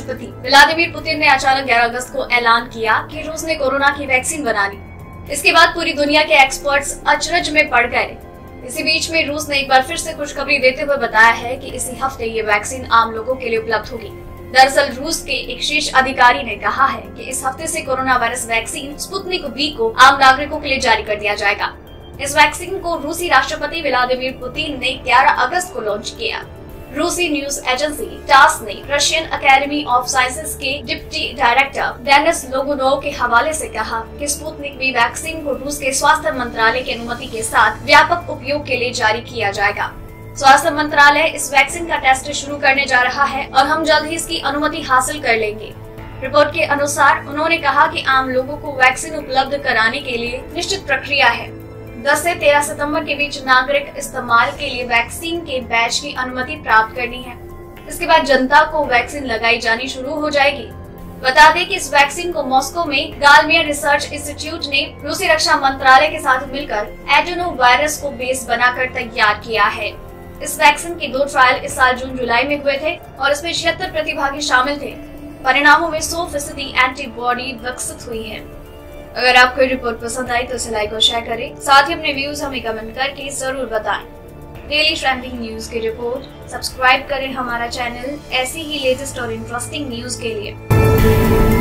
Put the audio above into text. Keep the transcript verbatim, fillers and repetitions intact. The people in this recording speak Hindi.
राष्ट्रपति व्लादिमीर पुतिन ने अचानक ग्यारह अगस्त को ऐलान किया कि रूस ने कोरोना की वैक्सीन बना ली। इसके बाद पूरी दुनिया के एक्सपर्ट्स अचरज में पड़ गए। इसी बीच में रूस ने एक बार फिर से खुशखबरी देते हुए बताया है कि इसी हफ्ते ये वैक्सीन आम लोगों के लिए उपलब्ध होगी। दरअसल रूस के एक शीर्ष अधिकारी ने कहा है कि इस हफ्ते से corona virus vaccine Sputnik V को आम नागरिकों के लिए जारी कर दिया जाएगा। इस वैक्सीन को रूसी राष्ट्रपति व्लादिमीर पुतिन ने ग्यारह अगस्त को लॉन्च किया। रूसी न्यूज एजेंसी टास ने रशियन अकेडमी ऑफ साइंसेज के डिप्टी डायरेक्टर डेनिस लोगुनोव के हवाले से कहा कि स्पुतनिक वी वैक्सीन को रूस के स्वास्थ्य मंत्रालय की अनुमति के साथ व्यापक उपयोग के लिए जारी किया जाएगा। स्वास्थ्य मंत्रालय इस वैक्सीन का टेस्ट शुरू करने जा रहा है और हम जल्द ही इसकी अनुमति हासिल कर लेंगे। रिपोर्ट के अनुसार उन्होंने कहा कि आम लोगों को वैक्सीन उपलब्ध कराने के लिए निश्चित प्रक्रिया है। दस से तेरह सितंबर के बीच नागरिक इस्तेमाल के लिए वैक्सीन के बैच की अनुमति प्राप्त करनी है। इसके बाद जनता को वैक्सीन लगाई जानी शुरू हो जाएगी। बता दें कि इस वैक्सीन को मॉस्को में गालमियर रिसर्च इंस्टीट्यूट ने रूसी रक्षा मंत्रालय के साथ मिलकर एडेनो वायरस को बेस बनाकर तैयार किया है। इस वैक्सीन के दो ट्रायल इस साल जून जुलाई में हुए थे और इसमें छिहत्तर प्रतिभागी शामिल थे। परिणामों में सौ फीसदी एंटीबॉडी विकसित हुई है। अगर आपको रिपोर्ट पसंद आई तो इसे लाइक और शेयर करें। साथ ही अपने व्यूज हमें कमेंट करके जरूर बताएं। डेली ट्रेंडिंग न्यूज की रिपोर्ट सब्सक्राइब करें हमारा चैनल ऐसी ही लेटेस्ट और इंटरेस्टिंग न्यूज के लिए।